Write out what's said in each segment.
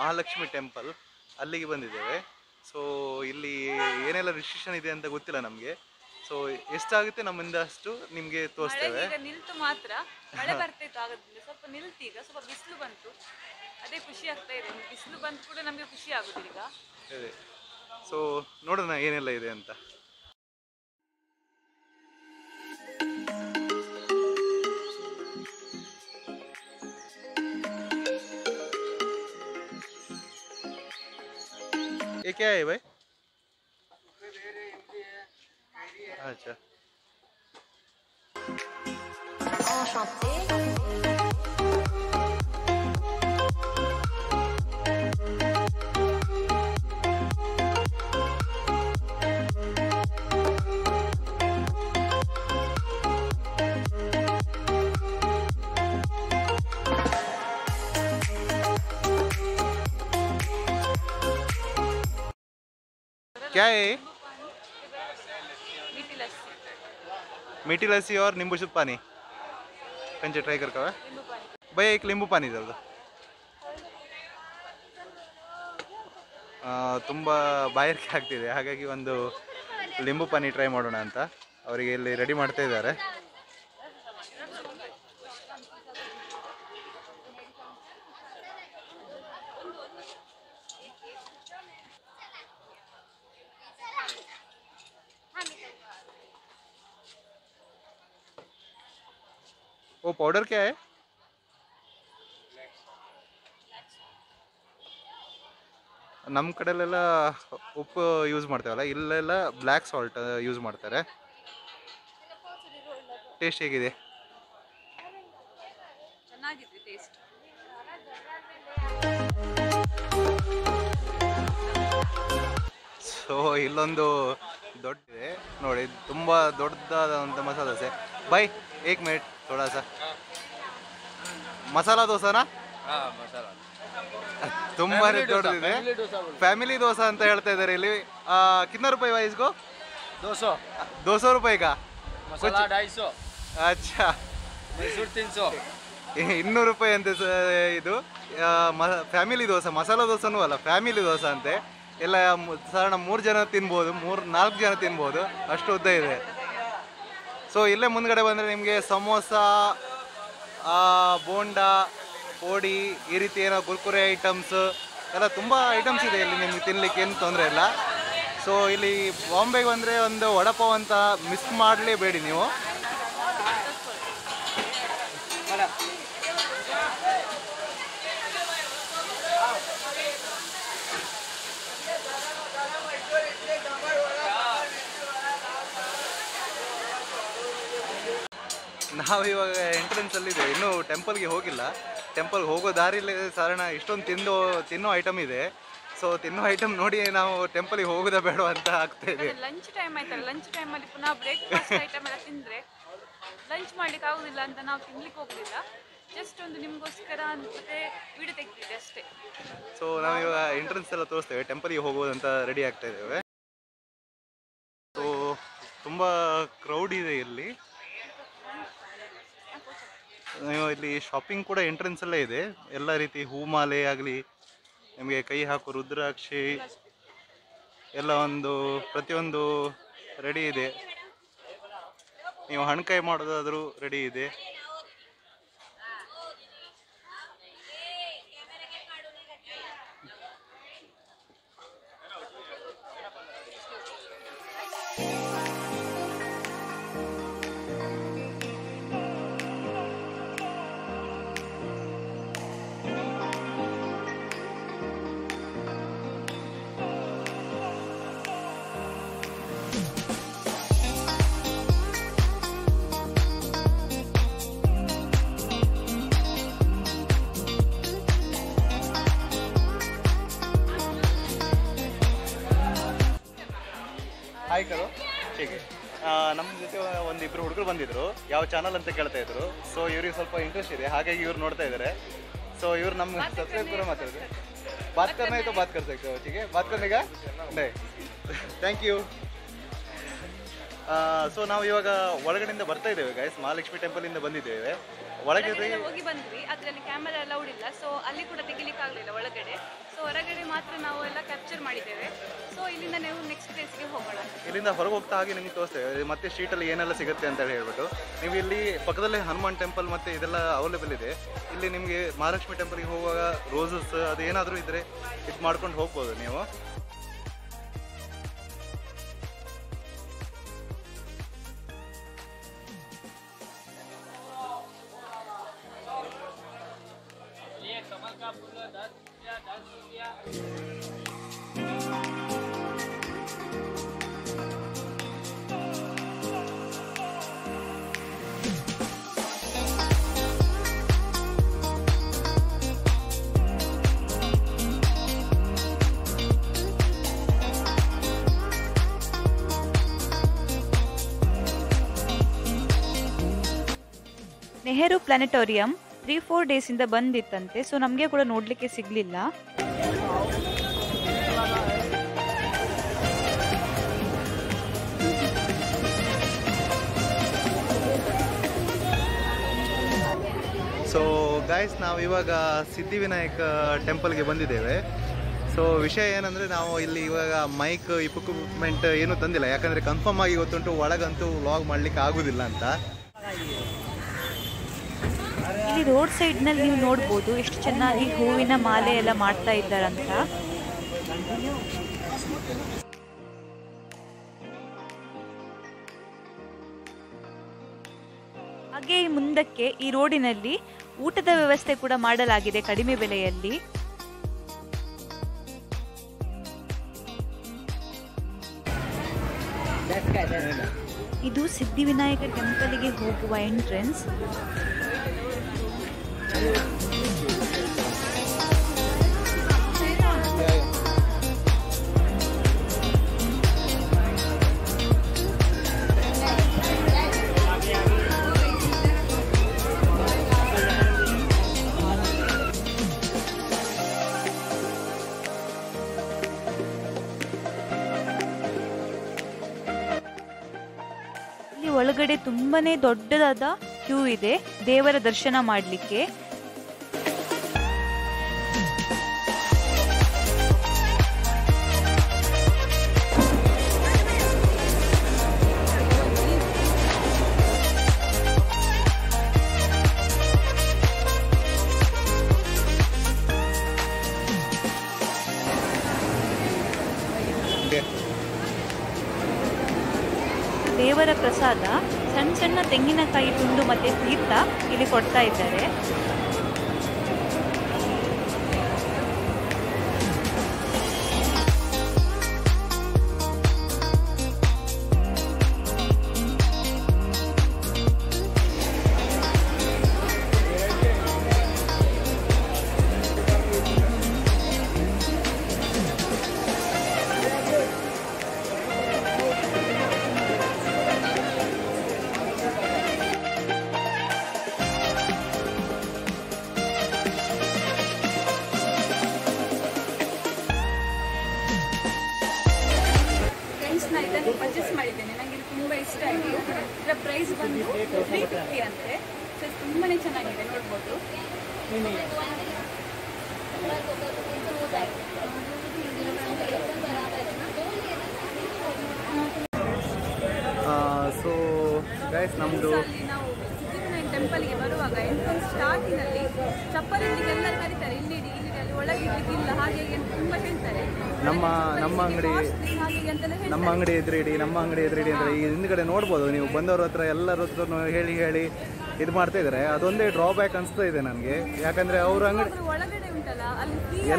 Mahalakshmi temple ಅಲ್ಲಿಗೆ ಬಂದಿದ್ದೇವೆ. So ಇಲ್ಲಿ ಏನೆಲ್ಲ ರಿಸ್ಟ್ರಿಕ್ಷನ್ ಇದೆ ಅಂತ ಗೊತ್ತಿಲ್ಲ ನಮಗೆ. ಸೊ ಎಷ್ಟಾಗುತ್ತೆ ನಮ್ಮಿಂದ ಅಷ್ಟು ನಿಮಗೆ ತೋರಿಸ್ತೇವೆ. ಈಗ ನಿಲ್ತು ಮಾತ್ರ ಮಳೆ ಬರ್ತಿತ್ತು ಆಗೋದ್ರಿಂದ ಸ್ವಲ್ಪ ನಿಲ್ತು. ಈಗ ಸ್ವಲ್ಪ ಬಿಸಿಲು ಬಂತು, ಅದೇ ಖುಷಿ ಆಗ್ತಾ ಇದೆ. ಬಿಸಿಲು ಬಂತು ಕೂಡ ನಮಗೆ ಖುಷಿ ಆಗುದು ಈಗ. ಅದೇ ಸೊ ನೋಡೋಣ ಏನೆಲ್ಲ ಇದೆ ಅಂತ. ये क्या है भाई? अच्छा क्या है? मीठी लस्सी और नींबू शुद्ध पानी. कंचे ट्राई कर का भैया एक नींबू पानी जल्द. ತುಂಬ ಬಾಯಾರಿಕೆ ಆಗ್ತಿದೆ, ಹಾಗಾಗಿ ಒಂದು ಲಿಂಬು ಪಾನಿ ಟ್ರೈ ಮಾಡೋಣ ಅಂತ ಅವರಿಗೆ ಇಲ್ಲಿ ರೆಡಿ ಮಾಡ್ತಾ ಇದ್ದಾರೆ. वो पाउडर क्या है? ನಮ್ಮ ಕಡೆಲೆಲ್ಲ ಉಪ್ಪು ಯೂಸ್ ಮಾಡ್ತೇವಲ್ಲ, ಇಲ್ಲೆಲ್ಲ ಬ್ಲ್ಯಾಕ್ ಸಾಲ್ಟ್ ಯೂಸ್ ಮಾಡ್ತಾರೆ. ಟೇಸ್ಟ್ ಹೇಗಿದೆ? ಚೆನ್ನಾಗಿದೆ ಟೇಸ್ಟ್. ಸೊ ಇಲ್ಲೊಂದು ದೊಡ್ಡದಿದೆ ನೋಡಿ, ತುಂಬ ದೊಡ್ಡದಾದಂಥ ಮಸಾಲ ದೋಸೆ. ಬೈ ಏಕ್ ಮಿನಿಟ್ ಥೋಡಾ ಸಾ ಮಸಾಲ ದೋಸೆನಾ? ತುಂಬಾ ದೊಡ್ಡದಿದೆ. ಫ್ಯಾಮಿಲಿ ದೋಸಾ ಅಂತ ಹೇಳ್ತಾ ಇದ್ದಾರೆ ಇಲ್ಲಿ. ಕಿतना रुपए भाई इसको? 200. 200 रुपए का. मसाला 250. अच्छा, मैसूर 300. 200 ರೂಪಾಯಿ ಅಂತೆ ಇದು. ಫ್ಯಾಮಿಲಿ ದೋಸೆ, ಮಸಾಲ ದೋಸೆನೂ ಅಲ್ಲ, ಫ್ಯಾಮಿಲಿ ದೋಸೆ ಅಂತೆ. ಎಲ್ಲ ಸಾಧಾರಣ 3 ಜನ ತಿನ್ಬೋದು, 4 ಜನ ತಿನ್ಬೋದು, ಅಷ್ಟು ಉದ್ದ ಇದೆ. ಸೊ ಇಲ್ಲೇ ಮುಂದ್ಗಡೆ ಬಂದರೆ ನಿಮಗೆ ಸಮೋಸ, ಬೋಂಡಾ, ಪೋಡಿ, ಈ ರೀತಿ ಏನೋ ಕುರ್ಕುರೆ ಐಟಮ್ಸ್ ಎಲ್ಲ ತುಂಬ ಐಟಮ್ಸ್ ಇದೆ ಇಲ್ಲಿ. ನಿಮ್ಗೆ ತಿನ್ಲಿಕ್ಕೆ ಏನು ತೊಂದರೆ ಇಲ್ಲ. ಸೊ ಇಲ್ಲಿ ಬಾಂಬೆಗೆ ಬಂದರೆ ಒಂದು ವಡಪಾವ್ ಅಂತ ಮಿಸ್ ಮಾಡಲೇಬೇಡಿ ನೀವು. ನಾವು ಇವಾಗ ಎಂಟ್ರೆನ್ಸಲ್ಲಿದೆ, ಇನ್ನೂ ಟೆಂಪಲ್ಗೆ ಹೋಗಿಲ್ಲ. ಟೆಂಪಲ್ಗೆ ಹೋಗೋ ದಾರಿಯಲ್ಲಿ ಸಾಧಾರಣ ಇಷ್ಟೊಂದು ತಿನ್ನೋ ಐಟಮ್ ಇದೆ. ಸೊ ತಿನ್ನೋ ಐಟಮ್ ನೋಡಿ ನಾವು ಟೆಂಪಲ್ಗೆ ಹೋಗೋದ ಬೇಡ ಅಂತ ಆಗ್ತಾ ಇದೆ. ಲಂಚ್ ಟೈಮ್ ಆಯ್ತಲ್ಲ, ಲಂಚ್ ಟೈಮಲ್ಲಿ ಪುನಃ ಬ್ರೇಕ್ಫಾಸ್ಟ್ ಐಟಮ್ ಎಲ್ಲ ತಿಂದರೆ ಲಂಚ್ ಮಾಡ್ಲಿಕ್ಕೆ ಆಗೋದಿಲ್ಲ ಅಂತ ನಾವು ತಿನ್ಲಿಕ್ಕೆ ಹೋಗೋದಿಲ್ಲ. ಜಸ್ಟ್ ಒಂದು ನಿಮಗೋಸ್ಕರ ಮತ್ತೆ ವಿಡಿಯೋ ತೆಗ್ದಿದೆ ಅಷ್ಟೇ. ಸೊ ನಾವು ಇವಾಗ ಎಂಟ್ರೆನ್ಸ್ ಎಲ್ಲ ತೋರಿಸ್ತೇವೆ, ಟೆಂಪಲ್ಗೆ ಹೋಗೋದಂತ ರೆಡಿ ಆಗ್ತಾ ಇದ್ದೇವೆ. ಸೊ ತುಂಬ ಕ್ರೌಡ್ ಇದೆ ಇಲ್ಲಿ. ನೀವು ಇಲ್ಲಿ ಶಾಪಿಂಗ್ ಕೂಡ ಎಂಟ್ರೆನ್ಸಲ್ಲೇ ಇದೆ. ಎಲ್ಲ ರೀತಿ ಹೂಮಾಲೆ ಆಗಲಿ, ನಿಮಗೆ ಕೈ ಹಾಕೋ ರುದ್ರಾಕ್ಷಿ ಎಲ್ಲ ಪ್ರತಿಯೊಂದು ರೆಡಿ ಇದೆ. ನೀವು ಹಣ್ಕಾಯಿ ಮಾಡೋದಾದರೂ ರೆಡಿ ಇದೆ. ಹಾಯ್ ಕರೋ ಹೀಗೆ ನಮ್ಮ ಜೊತೆ ಒಂದಿಬ್ಬರು ಹುಡುಗರು ಬಂದಿದ್ರು, ಯಾವ ಚಾನಲ್ ಅಂತ ಕೇಳ್ತಾ ಇದ್ರು. ಸೊ ಇವ್ರಿಗೆ ಸ್ವಲ್ಪ ಇಂಟ್ರೆಸ್ಟ್ ಇದೆ, ಹಾಗಾಗಿ ಇವ್ರು ನೋಡ್ತಾ ಇದ್ದಾರೆ. ಸೊ ಇವ್ರು ನಮ್ಮ ಸಬ್ಸ್ಕ್ರೈಬ್ ಕೂಡ ಮಾತಾಡಿದ್ರು. बात करना है तो बात कर सकते हो, ठीक है? बात करने का नहीं, ಥ್ಯಾಂಕ್ ಯು. ಸೊ ನಾವು ಇವಾಗ ಒಳಗಡೆಯಿಂದ ಬರ್ತಾ ಇದ್ದೇವೆ ಗೈಸ್, ಮಹಾಲಕ್ಷ್ಮಿ ಟೆಂಪಲಿಂದ ಬಂದಿದ್ದೇವೆ. ಒಳಗೆ ಹೋಗಿ ಬಂದ್ವಿ, ಅದರಲ್ಲಿ ಕ್ಯಾಮೆರಾ ಅಲೌಡ್ ಇಲ್ಲ, ಸೊ ಅಲ್ಲಿ ಕೂಡ ತೆಗಿಲಿಕ್ಕೆ ಆಗಲಿಲ್ಲ ಒಳಗಡೆ. ಸೊ ಹೊರಗಡೆ ಮಾತ್ರ ನಾವು ಎಲ್ಲ ಕ್ಯಾಪ್ಚರ್ ಮಾಡಿದ್ದೇವೆ. ಸೊ ಇಲ್ಲಿಂದ ನೀವು ನೆಕ್ಸ್ಟ್ ಪ್ಲೇಸ್ಗೆ ಹೋಗೋಣ. ಇಲ್ಲಿಂದ ಹೊರಗೆ ಹೋಗ್ತಾ ಹಾಗೆ ನಿಮ್ಗೆ ತೋರಿಸ್ತೇವೆ ಮತ್ತೆ ಸ್ಟ್ರೀಟಲ್ಲಿ ಏನೆಲ್ಲ ಸಿಗುತ್ತೆ ಅಂತ ಹೇಳ್ಬಿಟ್ಟು. ನೀವು ಇಲ್ಲಿ ಪಕ್ಕದಲ್ಲೇ ಹನುಮಾನ್ ಟೆಂಪಲ್ ಮತ್ತು ಇದೆಲ್ಲ ಅವೈಲೇಬಲ್ ಇದೆ. ಇಲ್ಲಿ ನಿಮಗೆ ಮಹಾಲಕ್ಷ್ಮಿ ಟೆಂಪಲ್ಗೆ ಹೋಗುವಾಗ ರೋಸಸ್ ಅದು ಏನಾದರೂ ಇದ್ದರೆ ಇದು ಮಾಡ್ಕೊಂಡು ಹೋಗ್ಬೋದು ನೀವು. ನೆಹರು ಪ್ಲಾನೆಟೋರಿಯಂ 3-4 ಡೇಸಿಂದ ಬಂದಿತ್ತಂತೆ. ಸೊ ನಮಗೆ ಕೂಡ ನೋಡಲಿಕ್ಕೆ ಸಿಗಲಿಲ್ಲ. ಸೊ ಗೈಸ್, ನಾವು ಇವಾಗ ಸಿದ್ಧಿವಿನಾಯಕ ಟೆಂಪಲ್ಗೆ ಬಂದಿದ್ದೇವೆ. ಸೊ ವಿಷಯ ಏನಂದರೆ ನಾವು ಇಲ್ಲಿ ಇವಾಗ ಮೈಕ್ ಇಕ್ವಿಪ್ಮೆಂಟ್ ಏನೂ ತಂದಿಲ್ಲ, ಯಾಕಂದರೆ ಕನ್ಫರ್ಮ್ ಆಗಿ ಗೊತ್ತುಂಟು ಒಳಗಂತೂ ವ್ಲಾಗ್ ಮಾಡಲಿಕ್ಕೆ ಆಗೋದಿಲ್ಲ ಅಂತ. ಇಲ್ಲಿ ರೋಡ್ ಸೈಡ್ನಲ್ಲಿ ನೀವು ನೋಡ್ಬೋದು ಎಷ್ಟು ಚೆನ್ನಾಗಿ ಹೂವಿನ ಮಾಲೆ ಎಲ್ಲ ಮಾಡ್ತಾ ಇದ್ದಾರಂತ. ಹಾಗೆ ಈ ಮುಂದಕ್ಕೆ ಈ ರೋಡಿನಲ್ಲಿ ಊಟದ ವ್ಯವಸ್ಥೆ ಕೂಡ ಮಾಡಲಾಗಿದೆ ಕಡಿಮೆ ಬೆಲೆಯಲ್ಲಿ. ಇದು ಸಿದ್ಧಿವಿನಾಯಕ ಟೆಂಪಲ್ಗೆ ಹೋಗುವ ಎಂಟ್ರೆನ್ಸ್. ಒಳಗಡೆ ತುಂಬಾನೇ ದೊಡ್ಡದಾದ ಕ್ಯೂ ಇದೆ ದೇವರ ದರ್ಶನ ಮಾಡಲಿಕ್ಕೆ. ದೇವರ ಪ್ರಸಾದ ಸಣ್ಣ ಸಣ್ಣ ತೆಂಗಿನಕಾಯಿ ತುಂಡು ಮತ್ತೆ ತೀರ್ಥ ಇಲ್ಲಿ ಕೊಡ್ತಾ ಇದ್ದಾರೆ. ಪರ್ಚೇಸ್ ಮಾಡಿದ್ದೇನೆ, ನನಗೆ ಇದು ತುಂಬ ಇಷ್ಟ ಆಯಿತು. ಇದರ ಪ್ರೈಸ್ ಬಂದು 350 ಅಂತೆ. ಸೊ ತುಂಬಾ ಚೆನ್ನಾಗಿದೆ, ನೋಡ್ಬೋದು. ಸೊ ಗೈಸ್, ನಮ್ಮದು ನಾವು ಸಿದ್ಧಿವಿನಾಯಕ ಟೆಂಪಲ್ಗೆ ಬರುವಾಗ ಎಂಟ್ರೆನ್ಸ್ ಸ್ಟಾರ್ಟಿನಲ್ಲಿ ಚಪ್ಪಲಿ ಎಲ್ಲರೂ ಕರೀತಾರೆ, ಇಲ್ಲಿ ಅಲ್ಲಿ ಒಳಗೆ ಇಡ್ಲಿಕ್ಕಿಲ್ಲ ಹಾಗೆ ತುಂಬ ಹೇಳ್ತಾರೆ. ನಮ್ಮ ಅಂಗಡಿ ಎದುರಿಡಿ ಅಂದರೆ ಈ ಹಿಂದ್ಗಡೆ ನೋಡ್ಬೋದು ನೀವು. ಬಂದವ್ರ ಹತ್ರ ಎಲ್ಲರ ಹತ್ರ ಹೇಳಿ ಇದು ಮಾಡ್ತಾ ಇದ್ದಾರೆ. ಅದೊಂದೇ ಡ್ರಾಬ್ಯಾಕ್ ಅನಿಸ್ತಾ ಇದೆ ನನಗೆ, ಯಾಕಂದರೆ ಅವ್ರ ಅಂಗಡಿ ಒಳಗಡೆ ಉಂಟಲ್ಲ ಅಲ್ಲಿ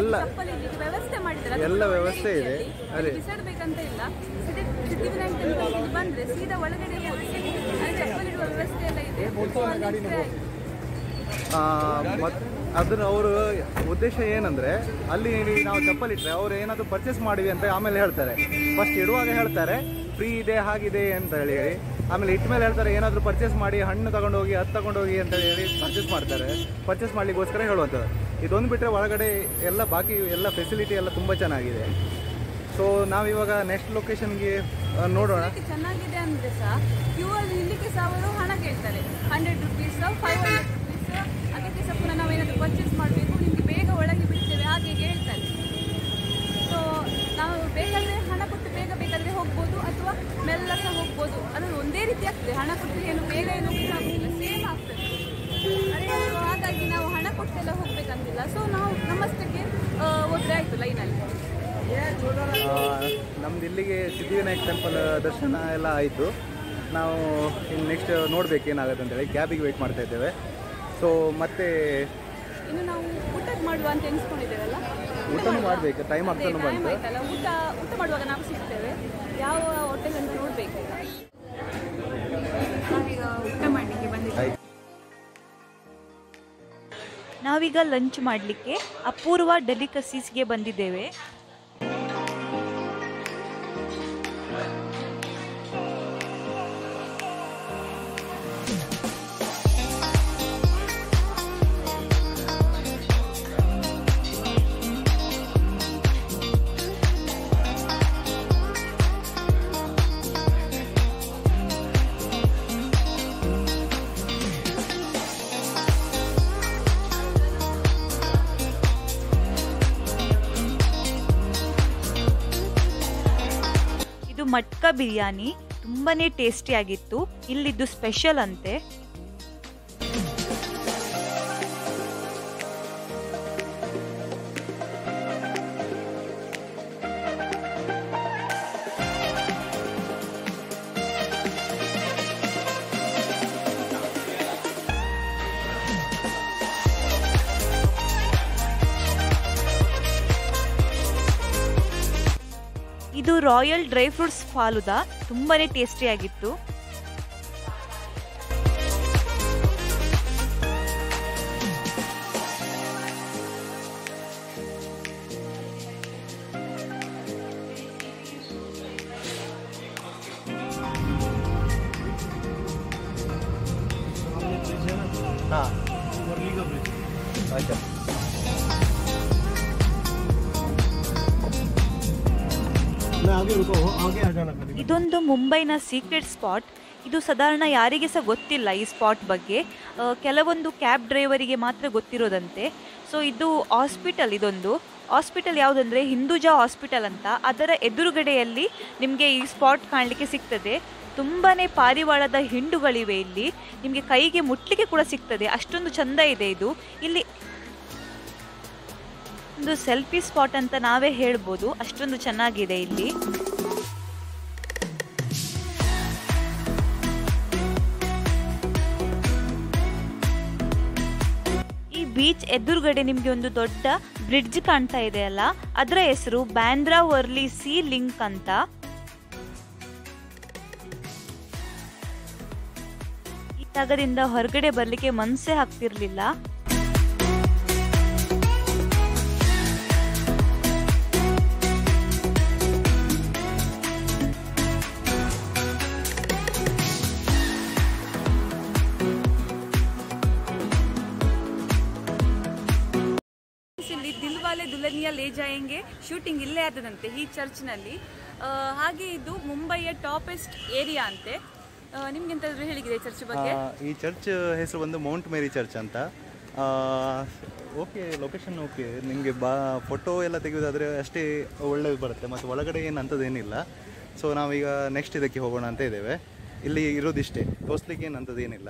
ಎಲ್ಲ ವ್ಯವಸ್ಥೆ ಇದೆ. ಅದೇ ಬಿಸಾಡಬೇಕಂತ ಇಲ್ಲ. ಸಿದ್ಧಿವಿನಾಯಕ ಟೆಂಪಲ್ಗೆ ಬಂದರೆ ಸೀದಾ ಒಳಗಡೆ ಹೋಗಿ ಅಲ್ಲಿ ಚಪ್ಪಲಿ ಇಡುವ ವ್ಯವಸ್ಥೆ ಎಲ್ಲ ಇದೆ. ಮತ್ತು ಅದರ ಅವರು ಉದ್ದೇಶ ಏನಂದರೆ ಅಲ್ಲಿ ನಾವು ಚಪ್ಪಲಿ ಇಟ್ಟರೆ ಅವ್ರು ಏನಾದರೂ ಪರ್ಚೇಸ್ ಮಾಡಿವಿ ಅಂತ ಆಮೇಲೆ ಹೇಳ್ತಾರೆ. ಫಸ್ಟ್ ಇಡುವಾಗ ಹೇಳ್ತಾರೆ ಫ್ರೀ ಇದೆ ಹಾಗಿದೆ ಅಂತ ಹೇಳಿ, ಆಮೇಲೆ ಇಟ್ಟ ಮೇಲೆ ಹೇಳ್ತಾರೆ ಏನಾದರೂ ಪರ್ಚೇಸ್ ಮಾಡಿ, ಹಣ್ಣು ತಗೊಂಡೋಗಿ ಅದು ತಗೊಂಡೋಗಿ ಅಂತ ಹೇಳಿ ಪರ್ಚೇಸ್ ಮಾಡಲಿಕ್ಕೋಸ್ಕರ ಹೇಳುವಂಥದ್ದು. ಇದೊಂದು ಬಿಟ್ಟರೆ ಒಳಗಡೆ ಎಲ್ಲ ಬಾಕಿ ಎಲ್ಲ ಫೆಸಿಲಿಟಿ ಎಲ್ಲ ತುಂಬ ಚೆನ್ನಾಗಿದೆ. ಸೊ ನಾವಿವಾಗ ನೆಕ್ಸ್ಟ್ ಲೊಕೇಶನ್ಗೆ ನೋಡೋಣ. ಚೆನ್ನಾಗಿದೆ ಅಂದರೆ ಸಹ ಕ್ಯೂ ಅಲ್ಲಿ ನಿಲ್ಲಕ್ಕೆ ಸಹ ಅವರು ಹಣ ಕೇಳ್ತಾರೆ, 100 ರೂಪೀಸ್ 500 ರೂಪೀಸ್. ಅದಕ್ಕೆ ಸಹ ಪುನಃ ನಾವೇನಾದರೂ ಪರ್ಚೇಸ್ ಮಾಡಬೇಕು ನಿಮಗೆ ಬೇಗ ಒಳಗೆ ಬಿಡ್ತೇವೆ ಹಾಗೆ ಹೇಳ್ತಾರೆ. ಮೆಲ್ಲ ಸಹ ಹೋಗ್ಬೋದು. ಅದು ಒಂದೇ ರೀತಿ ಆಗ್ತದೆ, ಹಣ ಕೊಟ್ಟರೆ ಏನು ಬೇಗ ಏನು ಹೋಗ್ಲಿಕ್ಕಾಗೋದಿಲ್ಲ, ಸೇಮ್ ಆಗ್ತದೆ. ಅದೇ ಹಾಗಾಗಿ ನಾವು ಹಣ ಕೊಟ್ಟೆಲ್ಲ ಹೋಗ್ಬೇಕಂತಿಲ್ಲ. ಸೊ ನಾವು ನಮ್ಮಷ್ಟಕ್ಕೆ ಹೋದ್ರೆ ಆಯಿತು ಲೈನಲ್ಲಿ. ನಮ್ದು ಇಲ್ಲಿಗೆ ಸಿದ್ಧಿವಿನಾಯಕ ಟೆಂಪಲ್ ದರ್ಶನ ಎಲ್ಲ ಆಯಿತು. ನಾವು ಇನ್ನು ನೆಕ್ಸ್ಟ್ ನೋಡ್ಬೇಕು ಏನಾಗುತ್ತೆ ಅಂತೇಳಿ ಕ್ಯಾಬಿಗೆ ವೆಯ್ಟ್ ಮಾಡ್ತಾ ಇದ್ದೇವೆ. ಸೊ ಮತ್ತೆ ಇನ್ನು ನಾವು ಊಟ ಮಾಡುವ ಅಂತ ಎಣಿಸ್ಕೊಂಡಿದ್ದೇವಲ್ಲ, ಊಟನೂ ಮಾಡಬೇಕು, ಟೈಮ್ ಆಗ್ತಾನು ಬಂತು. ಆಯ್ತಲ್ಲ, ಊಟ ಮಾಡುವಾಗ ನಾವು ಸಿಗ್ತೇವೆ. ಯಾವ ಹೋಟೆಲ್ ಅಂತ ನೋಡಬೇಕು. ನಾವೀಗ ಊಟ ಮಾಡಲಿಕ್ಕೆ ಬಂದಿದ್ದೇವೆ. ನಾವೀಗ ಲಂಚ್ ಮಾಡಲಿಕ್ಕೆ ಅಪೂರ್ವ ಡೆಲಿಕಸೀಸ್ಗೆ ಬಂದಿದ್ದೇವೆ. ಮಟ್ಕಾ ಬಿರಿಯಾನಿ ತುಂಬಾನೇ ಟೇಸ್ಟಿ ಆಗಿತ್ತು. ಇಲ್ಲಿದ್ದು ಸ್ಪೆಷಲ್ ಅಂತೆ. ಇದು ರಾಯಲ್ ಡ್ರೈ ಫ್ರೂಟ್ಸ್ ಫಾಲುದಾ, ತುಂಬಾನೇ ಟೇಸ್ಟಿ ಆಗಿತ್ತು. ಇದೊಂದು ಮುಂಬೈನ ಸೀಕ್ರೆಟ್ ಸ್ಪಾಟ್. ಇದು ಸಾಧಾರಣ ಯಾರಿಗೆ ಸಹ ಗೊತ್ತಿಲ್ಲ ಈ ಸ್ಪಾಟ್ ಬಗ್ಗೆ. ಕೆಲವೊಂದು ಕ್ಯಾಬ್ ಡ್ರೈವರಿಗೆ ಮಾತ್ರ ಗೊತ್ತಿರೋದಂತೆ. ಸೊ ಇದು ಹಾಸ್ಪಿಟಲ್, ಇದೊಂದು ಹಾಸ್ಪಿಟಲ್ ಯಾವುದಂದರೆ ಹಿಂದೂಜಾ ಹಾಸ್ಪಿಟಲ್ ಅಂತ. ಅದರ ಎದುರುಗಡೆಯಲ್ಲಿ ನಿಮಗೆ ಈ ಸ್ಪಾಟ್ ಕಾಣಲಿಕ್ಕೆ ಸಿಗ್ತದೆ. ತುಂಬಾ ಪಾರಿವಾಳದ ಹಿಂಡುಗಳಿವೆ ಇಲ್ಲಿ, ನಿಮಗೆ ಕೈಗೆ ಮುಟ್ಲಿಕ್ಕೆ ಕೂಡ ಸಿಗ್ತದೆ, ಅಷ್ಟೊಂದು ಚೆಂದ ಇದೆ ಇದು. ಇಲ್ಲಿ ಒಂದು ಸೆಲ್ಫಿ ಸ್ಪಾಟ್ ಅಂತ ನಾವೇ ಹೇಳ್ಬೋದು, ಅಷ್ಟೊಂದು ಚೆನ್ನಾಗಿದೆ ಇಲ್ಲಿ. ಈ ಬೀಚ್ ಎದುರುಗಡೆ ನಿಮಗೆ ಒಂದು ದೊಡ್ಡ ಬ್ರಿಡ್ಜ್ ಕಾಣ್ತಾ ಇದೆ ಅಲ್ಲ, ಅದರ ಹೆಸರು ಬ್ಯಾಂದ್ರಾ ವರ್ಲಿ ಸಿ ಲಿಂಕ್ ಅಂತ. ಈ ಜಾಗದಿಂದ ಹೊರಗಡೆ ಬರ್ಲಿಕ್ಕೆ ಮನಸ್ಸೇ ಆಗ್ತಿರ್ಲಿಲ್ಲ. ದುಲ್ಹನಿಯಾ ಲೇ ಜಾಯೆಂಗೆ ಶೂಟಿಂಗ್ ಇಲ್ಲೇ ಆದದಂತೆ ಈ ಚರ್ಚ್ನಲ್ಲಿ. ಹಾಗೆ ಇದು ಮುಂಬೈಯ ಟಾಪೆಸ್ಟ್ ಏರಿಯಾ ಅಂತೆ. ನಿಮ್ಗೆ ಎಂತಾದ್ರೂ ಹೇಳಿದ್ರೆ ಚರ್ಚ್ ಬಗ್ಗೆ? ಈ ಚರ್ಚ್ ಹೆಸರು ಬಂದು ಮೌಂಟ್ ಮೇರಿ ಚರ್ಚ್ ಅಂತ. ಓಕೆ, ಲೊಕೇಶನ್ ಓಕೆ, ನಿಮಗೆ ಫೋಟೋ ಎಲ್ಲ ತೆಗೆಯೋದಾದರೆ ಅಷ್ಟೇ ಒಳ್ಳೆಯದು ಬರುತ್ತೆ, ಮತ್ತು ಒಳಗಡೆ ಏನು ಅಂಥದ್ದೇನಿಲ್ಲ. ಸೊ ನಾವೀಗ ನೆಕ್ಸ್ಟ್ ಇದಕ್ಕೆ ಹೋಗೋಣ ಅಂತ ಇದ್ದೇವೆ. ಇಲ್ಲಿ ಇರೋದಿಷ್ಟೇ, ತೋರಿಸ್ಲಿಕ್ಕೆ ಏನು ಅಂಥದ್ದೇನಿಲ್ಲ.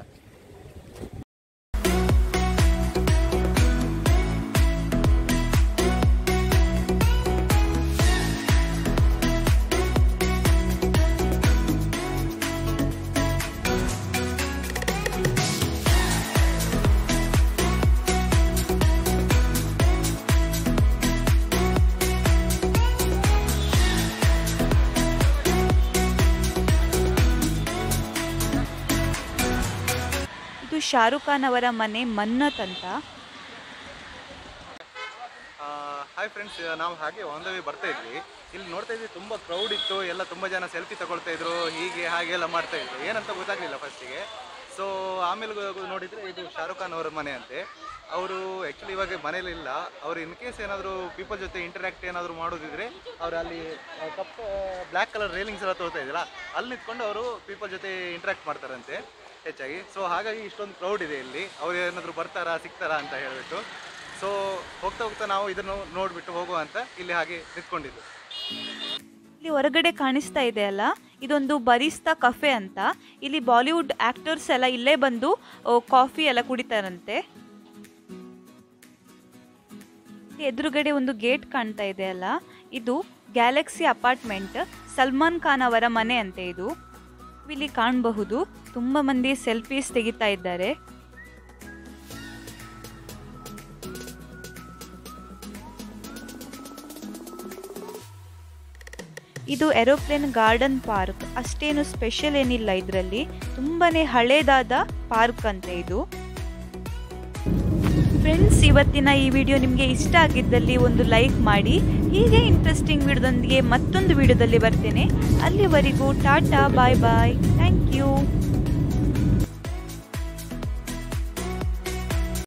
ಶಾರುಖ್ ಖಾನ್ ಅವರ ಮನೆ ಮನ್ನತ್ ಅಂತ. ಹಾಯ್ ಫ್ರೆಂಡ್ಸ್, ನಾವು ಹಾಗೆ ಆನ್ ದ ವೇ ಬರ್ತಾ ಇದ್ವಿ. ಇಲ್ಲಿ ನೋಡ್ತಾ ಇದ್ವಿ ತುಂಬ ಕ್ರೌಡ್ ಇತ್ತು, ಎಲ್ಲ ತುಂಬ ಜನ ಸೆಲ್ಫಿ ತಗೊಳ್ತಾ ಇದ್ರು, ಹೀಗೆ ಹಾಗೆಲ್ಲ ಮಾಡ್ತಾ ಇದ್ರು. ಏನಂತ ಗೊತ್ತಾಗಲಿಲ್ಲ ಫಸ್ಟಿಗೆ. ಸೊ ಆಮೇಲೆ ನೋಡಿದರೆ ಇದು ಶಾರುಖ್ ಖಾನ್ ಅವರ ಮನೆ ಅಂತೆ. ಅವರು ಆ್ಯಕ್ಚುಲಿ ಇವಾಗ ಮನೇಲಿಲ್ಲ. ಅವರು ಇನ್ ಕೇಸ್ ಏನಾದರೂ ಪೀಪಲ್ ಜೊತೆ ಇಂಟರಾಕ್ಟ್ ಏನಾದರೂ ಮಾಡೋದಿದ್ರೆ ಅವರು ಅಲ್ಲಿ ಬ್ಲ್ಯಾಕ್ ಕಲರ್ ರೇಲಿಂಗ್ಸ್ ಎಲ್ಲ ತೋರ್ತಾ ಇದ್ದಿಲ್ಲ, ಅಲ್ಲಿ ನಿಂತ್ಕೊಂಡು ಅವರು ಪೀಪಲ್ ಜೊತೆ ಇಂಟರಾಕ್ಟ್ ಮಾಡ್ತಾರಂತೆ ಹೆಚ್ಚಾಗಿ. ಸೊ ಹಾಗಾಗಿ ಇಷ್ಟೊಂದು ಕ್ರೌಡ್ ಇದೆ ಇಲ್ಲಿ. ಅವ್ರು ಏನಾದರೂ ಬರ್ತಾರಾ ಸಿಗ್ತಾರಾ ಅಂತ ಹೇಳಿಬಿಟ್ಟು. ಸೊ ಹೋಗ್ತಾ ಹೋಗ್ತಾ ನಾವು ಇದನ್ನು ನೋಡಿಬಿಟ್ಟು ಹೋಗುವ ಅಂತ ಇಲ್ಲಿ ಹಾಗೆ ನಿಂತ್ಕೊಂಡಿದ್ದು. ಇಲ್ಲಿ ಹೊರಗಡೆ ಕಾಣಿಸ್ತಾ ಇದೆ ಅಲ್ಲ, ಇದೊಂದು ಬರಿಸ್ತಾ ಕಫೆ ಅಂತ. ಇಲ್ಲಿ ಬಾಲಿವುಡ್ ಆಕ್ಟರ್ಸ್ ಎಲ್ಲ ಇಲ್ಲೇ ಬಂದು ಕಾಫಿ ಎಲ್ಲ ಕುಡಿತಾರಂತೆ. ಎದುರುಗಡೆ ಒಂದು ಗೇಟ್ ಕಾಣ್ತಾ ಇದೆ ಅಲ್ಲ, ಇದು ಗ್ಯಾಲಕ್ಸಿ ಅಪಾರ್ಟ್ಮೆಂಟ್. ಸಲ್ಮಾನ್ ಖಾನ್ ಅವರ ಮನೆ ಅಂತೆ ಇದು. ಇಲ್ಲಿ ಕಾಣಬಹುದು ತುಂಬ ಮಂದಿ ಸೆಲ್ಫೀಸ್ ತೆಗಿತಾ ಇದ್ದಾರೆ. ಇದು ಏರೋಪ್ಲೇನ್ ಗಾರ್ಡನ್ ಪಾರ್ಕ್. ಅಷ್ಟೇನು ಸ್ಪೆಷಲ್ ಏನಿಲ್ಲ ಇದರಲ್ಲಿ, ತುಂಬಾನೇ ಹಳೇದಾದ ಪಾರ್ಕ್ ಅಂತ ಇದು. ಫ್ರೆಂಡ್ಸ್, ಇವತ್ತಿನ ಈ ವಿಡಿಯೋ ನಿಮಗೆ ಇಷ್ಟ ಆಗಿದ್ದಲ್ಲಿ ಒಂದು ಲೈಕ್ ಮಾಡಿ. ಹೀಗೆ ಇಂಟ್ರೆಸ್ಟಿಂಗ್ ವಿಡಿಯೋದೊಂದಿಗೆ ಮತ್ತೊಂದು ವಿಡಿಯೋದಲ್ಲಿ ಬರ್ತೇನೆ. ಅಲ್ಲಿವರೆಗೂ ಟಾಟಾ, ಬಾಯ್ ಬಾಯ್, ಥ್ಯಾಂಕ್ ಯು.